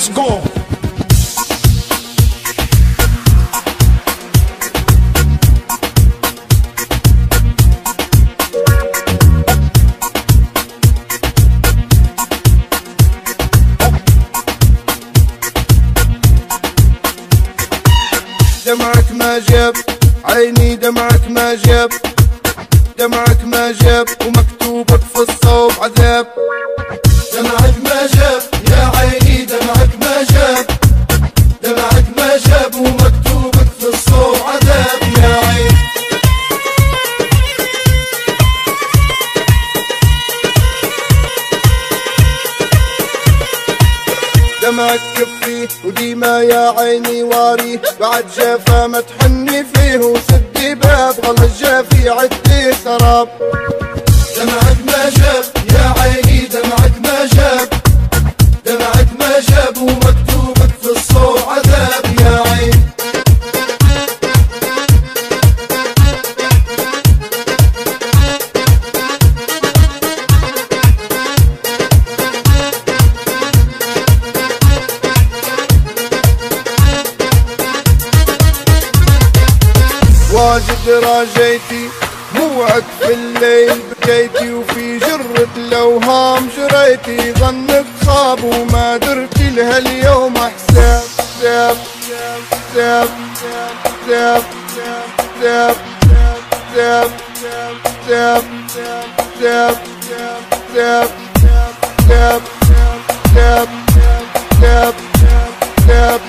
let's go. دمعك ما جاب عيني، دمعك ما جاب، دمعك ما جاب ومكتوبك في الصوب عذاب. دمعك ما جاب يا عيني، دمعك ما جاب، دمعك ما جاب ومكتوبك في الصوب عذاب يا عين. دمعك كفي وديما يا عيني واريه، بعد جافا ما تحني فيه وسدي باب غل الجافي عدي سراب. دمعك ما جاب يا عيني، دمعك ما جاب، دمعك ما جاب ومكتوبك في الصوب عذاب يا عين. واجد راجيتي موعك في الليل بكيتي، وفي جرة الأوهام جريتي، ظنك خاب وما درتي لها اليوم حساب. حساب حساب حساب حساب حساب حساب حساب حساب حساب حساب حساب حساب.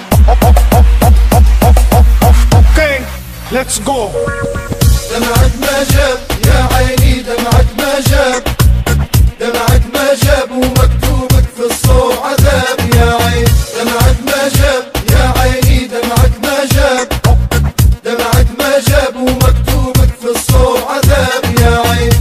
Okay, let's go. دمعك ما جاب يا عيني، دمعك ما جاب، دمعك ما جاب ومكتوبك في الصوب عذاب يا عين. دمعك ما جاب يا عيني، دمعك ما جاب، دمعك ما جاب ومكتوبك في الصوب عذاب يا عين.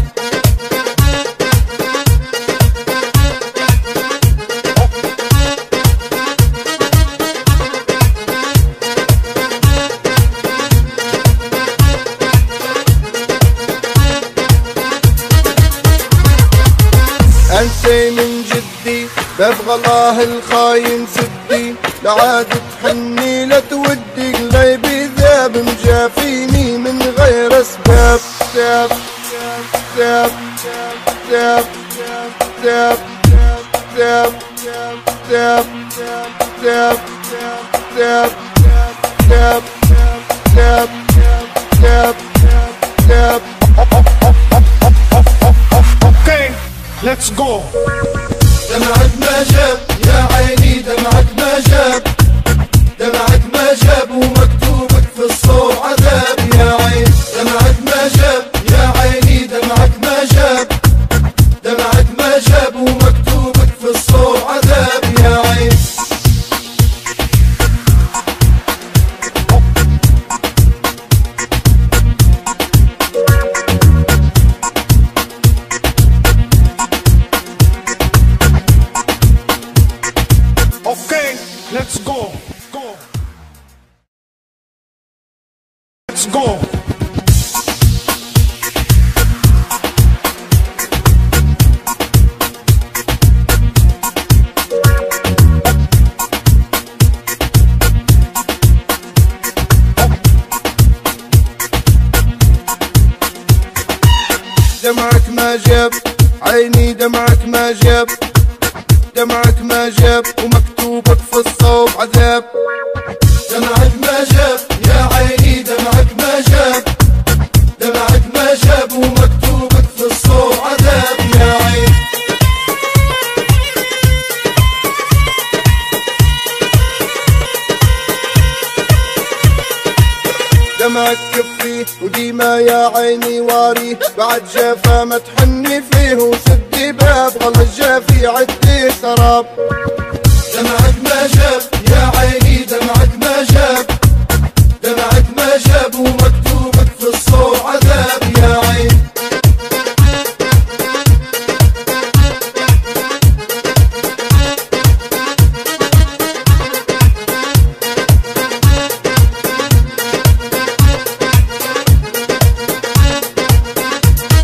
انسي من جدي ببغى الله الخاين سدي، لعاد تحني لا تودي قلبي ذاب مجافيني من غير اسباب. ساب ساب ساب ساب ساب ساب ساب ساب ساب ساب ساب ساب. Okay, let's go. دمعك ما جاب يا عيني، دمعك ما جاب، دمعك ما جاب ومكتوبك في الصوب عذاب يا عين. دمعك ما جاب يا عيني، دمعك ما جاب، دمعك ما جاب ومكتوبك في الصوب عذاب يا عين. Okay, let's go. Go. Let's go. دمعك ما جاب عيني، دمعك ما جاب، دمعك ما جاب ومكتوبك في الصوب عذاب. دمعك ما جاب يا عيني، دمعك ما جاب، دمعك ما جاب ومكتوبك في الصوب عذاب يا عين. دمعك كفي وديما يا عيني واريه، بعد جافا ما تحني فيه وسدي باب غل الجافي عدي سراب. دمعك ما جاب يا عيني، دمعك ما جاب، دمعك ما جاب ومكتوبك في الصوب عذاب يا عين.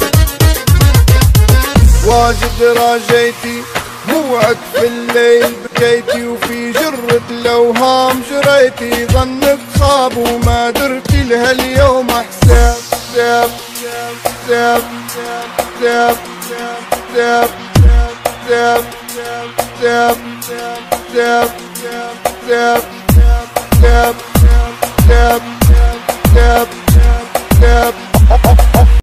واجد راجيتي موعك في الليل بكيتي وفي جرة الأوهام جريتي ظنك خاب وما درتي لها اليوم حساب ساب ساب ساب ساب ساب ساب ساب ساب ساب ساب ساب